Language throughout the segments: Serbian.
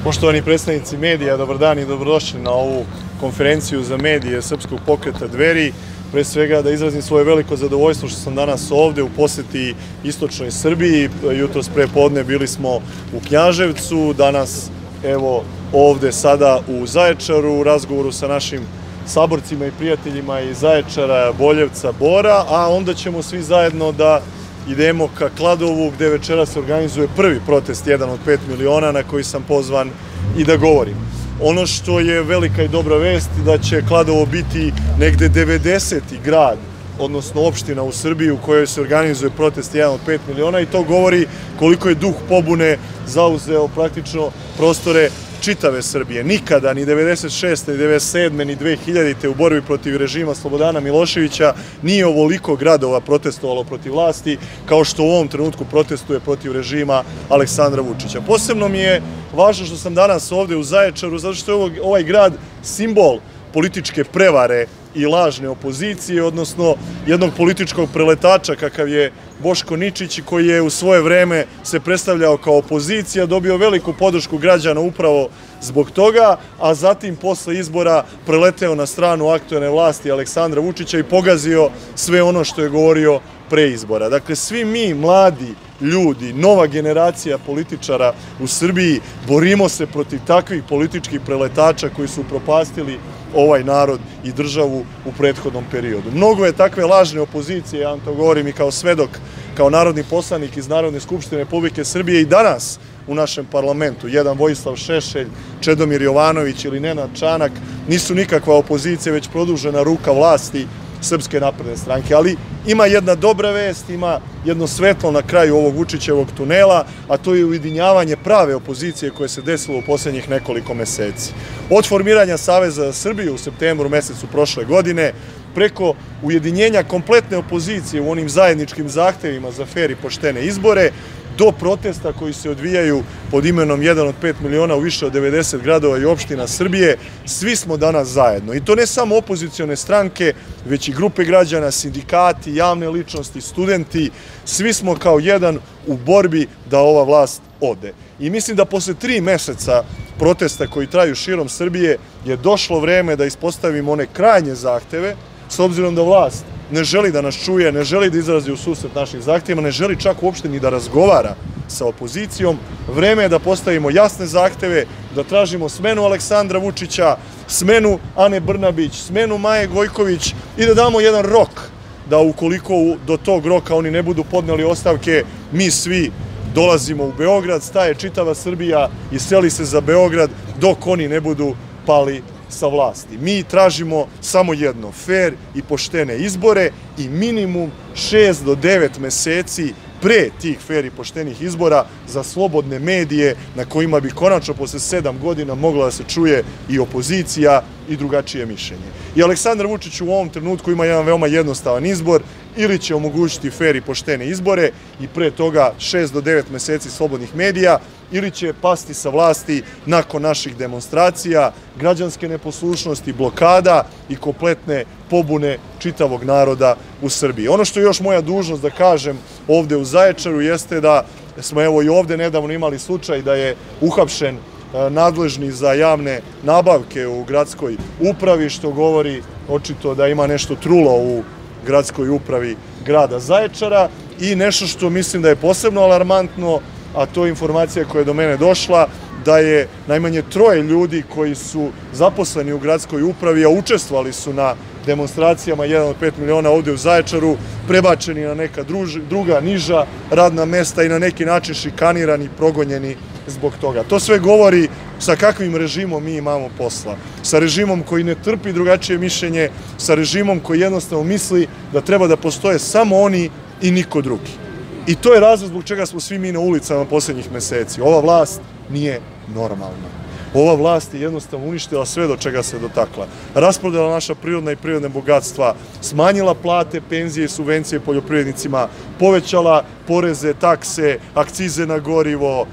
Poštovani predstavnici medija, dobar dan i dobrodošli na ovu konferenciju za medije Srpskog pokreta Dveri. Pre svega da izrazim svoje veliko zadovoljstvo što sam danas ovde u poseti istočnoj Srbiji. Jutros pre podne bili smo u Knjaževcu, danas evo ovde sada u Zaječaru u razgovoru sa našim saborcima i prijateljima iz Zaječara, Boljevca, Bora, a onda ćemo svi zajedno da idemo ka Kladovu gde večera se organizuje prvi protest, jedan od 5 miliona na koji sam pozvan i da govorim. Ono što je velika i dobra vest da će Kladovo biti negde 90. grad, odnosno opština u Srbiji u kojoj se organizuje protest jedan od 5 miliona i to govori koliko je duh pobune zauzeo praktično prostore čitave Srbije. Nikada, ni 96. ni 97. ni 2000. u borbi protiv režima Slobodana Miloševića nije ovoliko gradova protestovalo protiv vlasti kao što u ovom trenutku protestuje protiv režima Aleksandra Vučića. Posebno mi je važno što sam danas ovde u Zaječaru, zato što je ovaj grad simbol političke prevare i lažne opozicije, odnosno jednog političkog preletača kakav je Boško Ničić, koji je u svoje vreme se predstavljao kao opozicija, dobio veliku podršku građana upravo zbog toga, a zatim posle izbora preleteo na stranu aktuelne vlasti Aleksandra Vučića i pogazio sve ono što je govorio pre izbora. Dakle, svi mi, mladi ljudi, nova generacija političara u Srbiji, borimo se protiv takvih političkih preletača koji su upropastili ovaj narod i državu u prethodnom periodu. Mnogo je takve lažne opozicije, ja vam to govorim i kao svedok, kao narodni poslanik iz Narodne skupštine Republike Srbije i danas u našem parlamentu. Jedan Vojislav Šešelj, Čedomir Jovanović ili Nenad Čanak nisu nikakva opozicija, već produžena ruka vlasti Srpske napredne stranke. Ali ima jedna dobra vest, ima jedno svetlo na kraju ovog Vučićevog tunela, a to je ujedinjavanje prave opozicije koje se desilo u poslednjih nekoliko meseci. Od formiranja Saveza za Srbiju u septembru mesecu prošle godine, preko ujedinjenja kompletne opozicije u onim zajedničkim zahtevima za fer i poštene izbore, do protesta koji se odvijaju pod imenom 1 od 5 miliona u više od 90 gradova i opština Srbije, svi smo danas zajedno. I to ne samo opozicione stranke, već i grupe građana, sindikati, javne ličnosti, studenti, svi smo kao jedan u borbi da ova vlast ode. I mislim da posle 3 meseca protesta koji traju širom Srbije je došlo vreme da ispostavimo one krajnje zahteve, s obzirom da vlast ne želi da nas čuje, ne želi da izrazi u susret našim zahtevima, ne želi čak uopšte ni da razgovara sa opozicijom. Vreme je da postavimo jasne zahteve, da tražimo smenu Aleksandra Vučića, smenu Ane Brnabić, smenu Maje Gojković i da damo jedan rok da ukoliko do tog roka oni ne budu podneli ostavke, mi svi dolazimo u Beograd, staje čitava Srbija i seli se za Beograd dok oni ne budu pali sa vlasti. Mi tražimo samo jedno, fer i poštene izbore i minimum 6 do 9 meseci pre tih fer i poštenih izbora za slobodne medije na kojima bi konačno posle 7 godina mogla da se čuje i opozicija i drugačije mišljenje. I Aleksandar Vučić u ovom trenutku ima jedan veoma jednostavan izbor, ili će omogućiti fer i poštene izbore i pre toga 6 do 9 meseci slobodnih medija, ili će pasti sa vlasti nakon naših demonstracija, građanske neposlušnosti, blokada i kompletne pobune čitavog naroda u Srbiji. Ono što je još moja dužnost da kažem ovde u Zaječaru jeste da smo evo i ovde nedavno imali slučaj da je uhapšen nadležni za javne nabavke u gradskoj upravi, što govori očito da ima nešto trulo u gradskoj upravi grada Zaječara i nešto što mislim da je posebno alarmantno, a to je informacija koja je do mene došla, da je najmanje 3 ljudi koji su zaposleni u gradskoj upravi, a učestvovali su na demonstracijama 1 od 5 miliona ovde u Zaječaru, prebačeni na neka druga, niža radna mesta i na neki način šikanirani, progonjeni zbog toga. To sve govori sa kakvim režimom mi imamo posla. Sa režimom koji ne trpi drugačije mišljenje, sa režimom koji jednostavno misli da treba da postoje samo oni i niko drugi. I to je razlog zbog čega smo svi mi na ulicama poslednjih meseci. Ova vlast nije normalna. Ova vlast je jednostavno uništila sve do čega se dotakla. Rasprodala naša prirodna i prirodne bogatstva, smanjila plate, penzije i subvencije poljoprivrednicima, povećala poreze, takse, akcize na gorivo,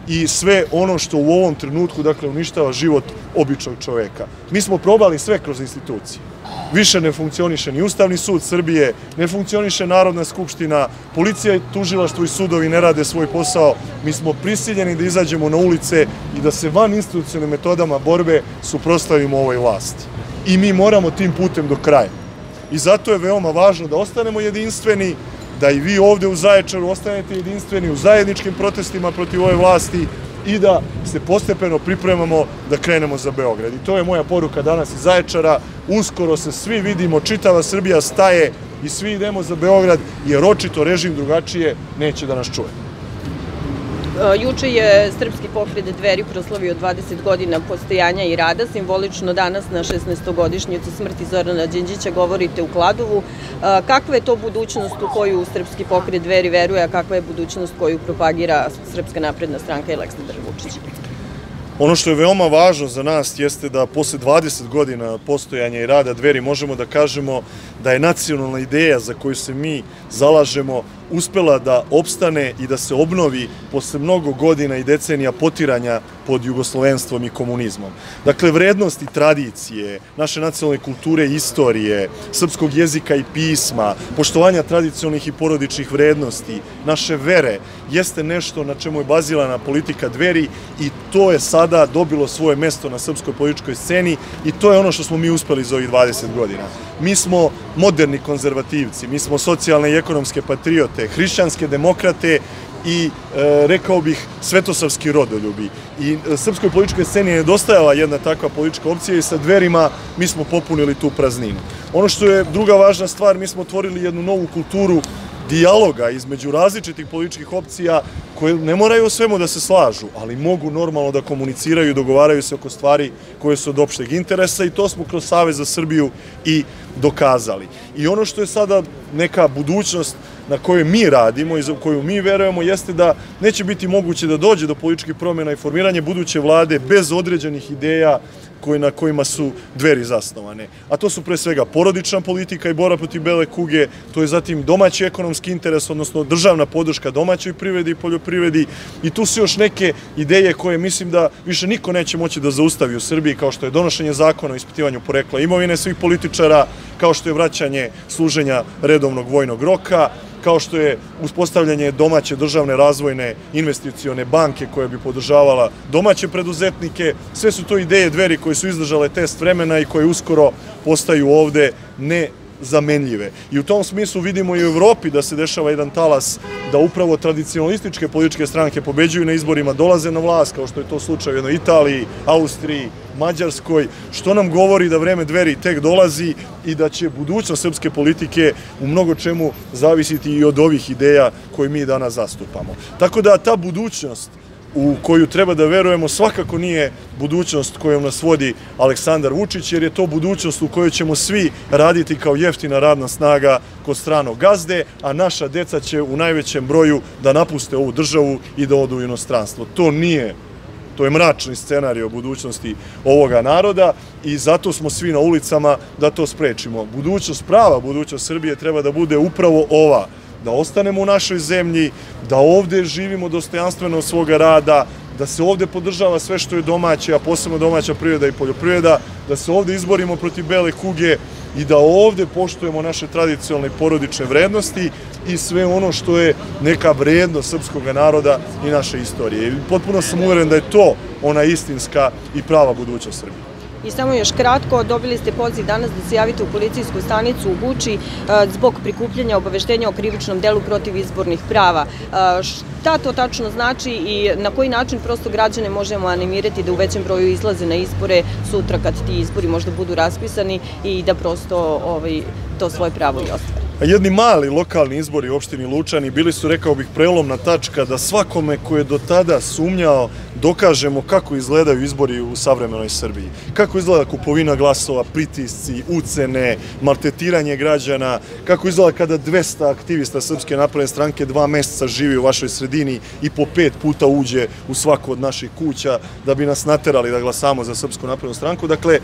i sve ono što u ovom trenutku, dakle, uništava život običnog čoveka. Mi smo probali sve kroz institucije. Više ne funkcioniše ni Ustavni sud Srbije, ne funkcioniše Narodna skupština, policija i tužilaštvo i sudovi ne rade svoj posao. Mi smo prisiljeni da izađemo na ulice i da se van institucionalnim metodama borbe suprotstavimo ovoj vlasti. I mi moramo tim putem do kraja. I zato je veoma važno da ostanemo jedinstveni, da i vi ovde u Zaječaru ostanete jedinstveni u zajedničkim protestima protiv ove vlasti i da se postepeno pripremamo da krenemo za Beograd. I to je moja poruka danas iz Zaječara. Uskoro se svi vidimo, čitava Srbija staje i svi idemo za Beograd, jer očito režim drugačije neće da nas čuje. Juče je Srpski pokret Dveri proslavio 20 godina postojanja i rada. Simbolično danas na 16-godišnjicu smrti Zorana Đinđića govorite u Kladovu. Kakva je to budućnost u koju Srpski pokret Dveri veruje, a kakva je budućnost koju propagira Srpska napredna stranka i Aleksandar Vučić? Ono što je veoma važno za nas jeste da posle 20 godina postojanja i rada Dveri možemo da kažemo da je nacionalna ideja za koju se mi zalažemo uspela da opstane i da se obnovi posle mnogo godina i decenija potiranja pod jugoslovenstvom i komunizmom. Dakle, vrednosti tradicije, naše nacionalne kulture i istorije, srpskog jezika i pisma, poštovanja tradicionalnih i porodičnih vrednosti, naše vere, jeste nešto na čemu je bazirana politika Dveri i to je sada dobilo svoje mesto na srpskoj političkoj sceni i to je ono što smo mi uspeli za ovih 20 godina. Mi smo moderni konzervativci, mi smo socijalne i ekonomske patriote, hrišćanske demokrate i, rekao bih, svetosavski rodoljubi. I srpskoj političkoj sceni je nedostajala jedna takva politička opcija i sa Dverima mi smo popunili tu prazninu. Ono što je druga važna stvar, mi smo otvorili jednu novu kulturu dijaloga između različitih političkih opcija koje ne moraju o svemu da se slažu, ali mogu normalno da komuniciraju i dogovaraju se oko stvari koje su od opšteg interesa i to smo kroz Savez za Srbiju i dokazali. I ono što je sada neka budućnost na kojoj mi radimo i za koju mi verujemo jeste da neće biti moguće da dođe do političkih promjena i formiranje buduće vlade bez određenih ideja na kojima su Dveri zasnovane. A to su pre svega porodična politika i borba protiv bele kuge, to je zatim domaći ekonomski interes, odnosno državna podrška domaćoj privredi i poljoprivredi i tu su još neke ideje koje mislim da više niko neće moći da zaustavi u Srbiji, kao što je donošenje zakona o ispitivanju porekla imovine svih političara, kao što je vraćanje služenja redovnog vojnog roka, kao što je uspostavljanje domaće državne razvojne investicione banke koja bi podržavala domaće preduzetnike. Sve su to ideje Dveri koje su izdržale test vremena i koje uskoro postaju ovde nezamenljive. I u tom smislu vidimo i u Evropi da se dešava jedan talas da upravo tradicionalističke političke stranke pobeđuju na izborima, dolaze na vlast, kao što je to slučaj u jednoj Italiji, Austriji, Mađarskoj, što nam govori da vreme Dveri tek dolazi i da će budućnost srpske politike u mnogo čemu zavisiti i od ovih ideja koje mi danas zastupamo. Tako da ta budućnost u koju treba da verujemo svakako nije budućnost kojom nas vodi Aleksandar Vučić, jer je to budućnost u kojoj ćemo svi raditi kao jeftina radna snaga kod stranog gazde, a naša deca će u najvećem broju da napuste ovu državu i da odu u inostranstvo. To je mračni scenarij o budućnosti ovoga naroda i zato smo svi na ulicama da to sprečimo. Prava budućnost Srbije treba da bude upravo ova, da ostanemo u našoj zemlji, da ovde živimo dostojanstveno od svoga rada, da se ovde podržava sve što je domaće, a posebno domaća privreda i poljoprivreda, da se ovde izborimo protiv bele kuge i da ovde poštujemo naše tradicionalne porodične vrednosti i sve ono što je neka vrednost srpskog naroda i naše istorije. I potpuno sam uveren da je to ona istinska i prava budućnost Srbije. I samo još kratko, dobili ste poziv danas da se javite u policijsku stanicu u Guči zbog prikupljanja obaveštenja o krivičnom delu protiv izbornih prava. Šta to tačno znači i na koji način prosto građane možemo animirati da u većem broju izlaze na izbore sutra kad ti izbori možda budu raspisani i da prosto to svoje pravo i ostvare? Jedni mali lokalni izbori u opštini Lučani bili su, rekao bih, prelomna tačka da svakome ko je do tada sumnjao dokažemo kako izgledaju izbori u savremenoj Srbiji. Kako izgleda kupovina glasova, pritisci, ucene, maltretiranje građana, kako izgleda kada 200 aktivista Srpske napredne stranke 2 meseca živi u vašoj sredini i po 5 puta uđe u svaku od naših kuća da bi nas naterali da glasamo za Srpsku naprednu stranku. Dakle,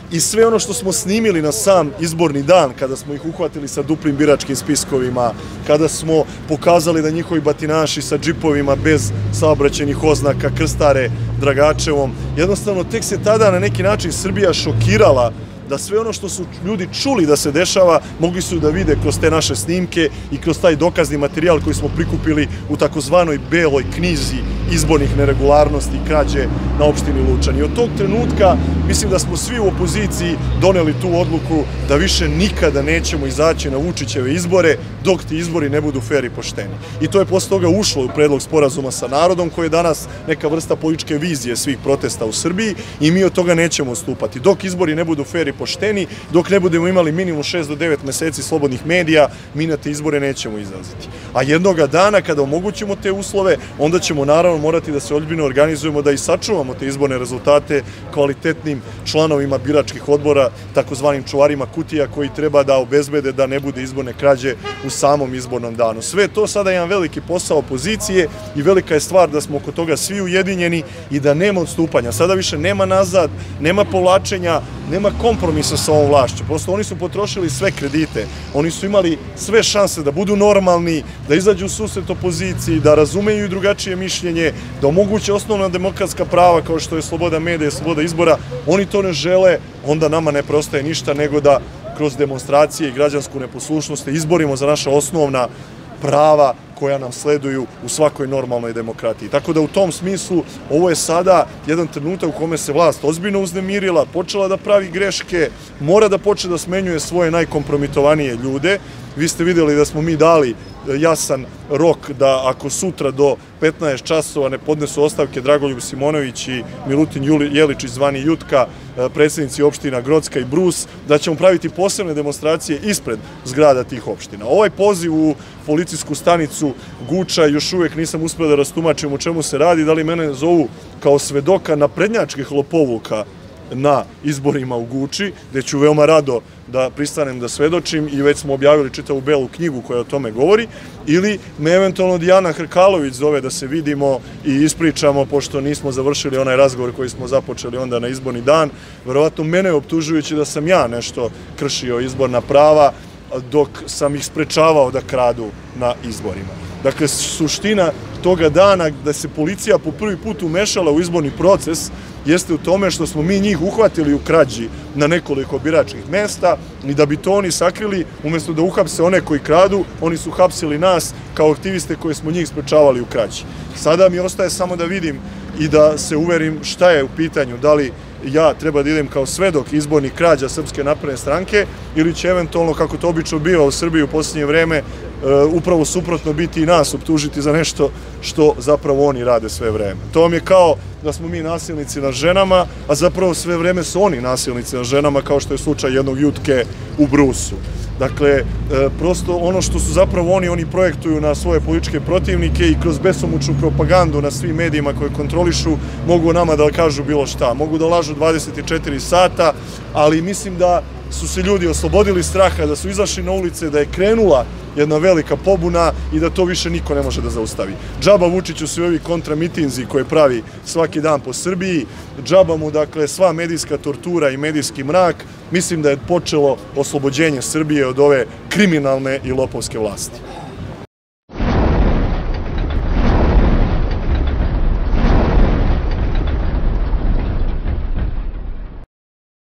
i sve ono što smo snimili na sam izborni dan, kada smo ih uhvatili sa duplim biračkim spiskovima, kada smo pokazali da njihovi batinaši sa džipovima bez saobraćajnih oznaka krstare Dragačevom, jednostavno tek se tada na neki način Srbija šokirala da sve ono što su ljudi čuli da se dešava, mogli su da vide kroz te naše snimke i kroz taj dokazni materijal koji smo prikupili u takozvanoj beloj knjizi izbornih neregularnosti i krađe na opštini Lučani. I od tog trenutka mislim da smo svi u opoziciji doneli tu odluku da više nikada nećemo izaći na Vučićeve izbore dok ti izbori ne budu fer i pošteni. I to je posle toga ušlo u predlog sporazuma sa narodom, koji je danas neka vrsta političke vizije svih protesta u Srbiji, i mi od toga nećemo odstupati. Dok izbori ne budu fer i pošteni, dok ne budemo imali minimum 6 do 9 meseci slobodnih medija, mi na te izbore nećemo izlaziti. A jednoga dana kada omogućimo te uslove, onda ćemo naravno morati da se ozbiljno organizujemo da i sačuvamo te izborne rezultate kvalitetnim članovima biračkih odbora, takozvanim čuvarima kutija, koji treba da obezbede da ne bude izborne krađe u samom izbornom danu. Sve to sada je jedan veliki posao opozicije i velika je stvar da smo oko toga svi ujedinjeni i da nema odstupanja. Sada više nema nazad, nema povlačenja, nema kompromisa sa ovom vlašću. Prosto oni su potrošili sve kredite, oni su imali sve šanse da budu normalni, da izađu u susret opoziciji, da razumeju i drugačije mišljenje, da omoguće osnovna demokratska prava kao što je sloboda medija, sloboda izbora. Oni to ne žele, onda nama ne preostaje ništa nego da kroz demonstracije i građansku neposlušnost izborimo za naša osnovna prava koja nam sleduju u svakoj normalnoj demokratiji. Tako da u tom smislu ovo je sada jedan trenutak u kome se vlast ozbiljno uznemirila, počela da pravi greške, mora da počne da smenjuje svoje najkompromitovanije ljude. Vi ste videli da smo mi dali jasan rok da ako sutra do 15 časova ne podnesu ostavke Dragoljub Simonović i Milutin Jeličić zvani Jutka, predsjednici opština Grocka i Brus, da ćemo praviti posebne demonstracije ispred zgrada tih opština. Ovaj poziv u policijsku stanicu Guča još uvijek nisam uspio da rastumačim o čemu se radi, da li mene zovu kao svedoka naprednjačkih lopovluka na izborima u Guči, gde ću veoma rado da pristanem da svedočim i već smo objavili čitavu belu knjigu koja o tome govori, ili me eventualno Dijana Hrkalović zove da se vidimo i ispričamo, pošto nismo završili onaj razgovor koji smo započeli onda na izborni dan, verovatno mene optužujući da sam ja nešto kršio izborna prava, dok sam ih sprečavao da kradu na izborima. Dakle, suština toga dana da se policija po prvi put umešala u izborni proces jeste u tome što smo mi njih uhvatili u krađi na nekoliko biračkih mesta i da bi to oni sakrili, umjesto da uhapse one koji kradu, oni su hapsili nas kao aktiviste koje smo njih sprečavali u krađi. Sada mi ostaje samo da vidim i da se uverim šta je u pitanju, da li ja treba da idem kao svedok izbornih krađa Srpske napredne stranke ili će eventualno, kako to obično biva u Srbiji u posljednje vreme, upravo suprotno biti i nas optužiti za nešto što zapravo oni rade sve vreme. To vam je kao da smo mi nasilnici nad ženama, a zapravo sve vreme su oni nasilnici nad ženama, kao što je slučaj jednog Jutke u Brusu. Dakle, prosto ono što su zapravo oni projektuju na svoje političke protivnike i kroz besomučnu propagandu na svim medijima koje kontrolišu mogu nama da kažu bilo šta. Mogu da lažu 24 sata, ali mislim da su se ljudi oslobodili straha, da su izašli na ulice, da je krenula jedna velika pobuna i da to više niko ne može da zaustavi. Džaba Vučiću su ovi kontramitinzi koje pravi svaki dan po Srbiji, džaba mu, dakle, sva medijska tortura i medijski mrak. Mislim da je počelo oslobođenje Srbije od ove kriminalne i lopovske vlasti.